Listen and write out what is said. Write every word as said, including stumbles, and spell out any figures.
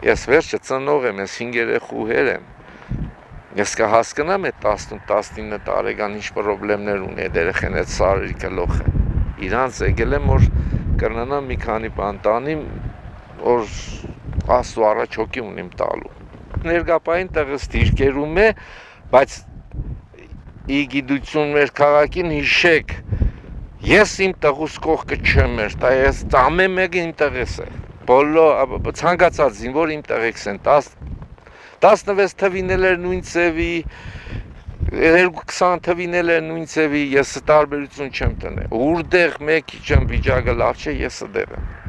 Ես վերջը ծնող եմ, ես հինգ երեխու հեր եմ։ Ես կհասկանամ այդ տասնութ-տասնինը տարեկան ինչ խնդիրներ ունի այդ երեխեն, այդ սարի գլուխը։ Իրանց եկել եմ, որ կրնանամ մի քանի բան տանի, որ աստու առաջ հոգի ունիմ տալու։ Ներգապային տեղս դիրկերում է, բայց ի գիտություն մեր քաղաքին հիշեք, ես իմ տղուս կողքը չեմ էր, դա ես ամեն մեկը իմ տեղես է։ Բոլոր ցանկացած զինվոր իմ տեղեքս են, տասնվեց թվին էլ էր նույն ծևի, քսան թվին էլ էր նույն ծևի, ես տարբերություն չեմ տնե։ Ուրդեղ մեկ չեմ վիճակը լավ չէ, ես դեղ եմ։